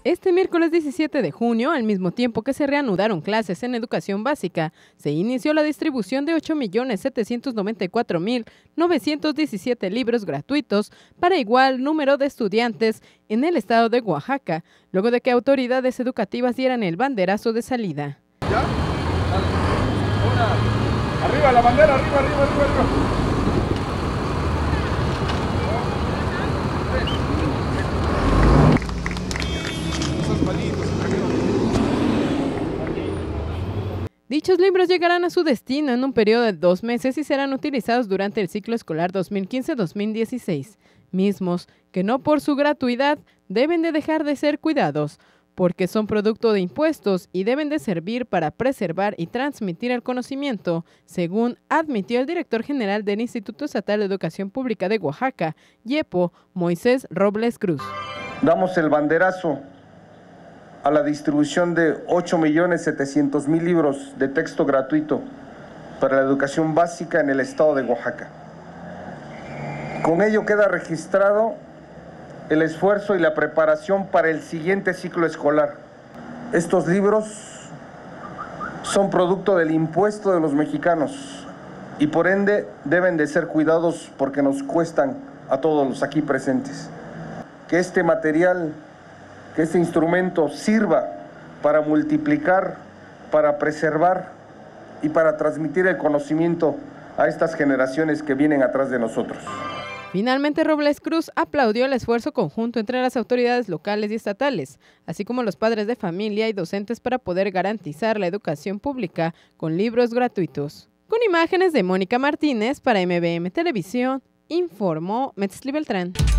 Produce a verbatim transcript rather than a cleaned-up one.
Este miércoles diecisiete de junio, al mismo tiempo que se reanudaron clases en educación básica, se inició la distribución de ocho millones setecientos noventa y cuatro mil novecientos diecisiete libros gratuitos para igual número de estudiantes en el estado de Oaxaca, luego de que autoridades educativas dieran el banderazo de salida. ¿Ya? Una. Arriba la bandera, arriba, arriba, arriba, arriba. Dichos libros llegarán a su destino en un periodo de dos meses y serán utilizados durante el ciclo escolar dos mil quince dos mil dieciséis, mismos que no por su gratuidad deben de dejar de ser cuidados, porque son producto de impuestos y deben de servir para preservar y transmitir el conocimiento, según admitió el director general del Instituto Estatal de Educación Pública de Oaxaca, IEPO, Moisés Robles Cruz. Damos el banderazo a la distribución de ocho millones setecientos mil libros de texto gratuito para la educación básica en el estado de Oaxaca. Con ello queda registrado el esfuerzo y la preparación para el siguiente ciclo escolar. Estos libros son producto del impuesto de los mexicanos y por ende deben de ser cuidados porque nos cuestan a todos los aquí presentes. Que este material, que este instrumento sirva para multiplicar, para preservar y para transmitir el conocimiento a estas generaciones que vienen atrás de nosotros. Finalmente, Robles Cruz aplaudió el esfuerzo conjunto entre las autoridades locales y estatales, así como los padres de familia y docentes para poder garantizar la educación pública con libros gratuitos. Con imágenes de Mónica Martínez para M B M Televisión, informó Metzli Beltrán.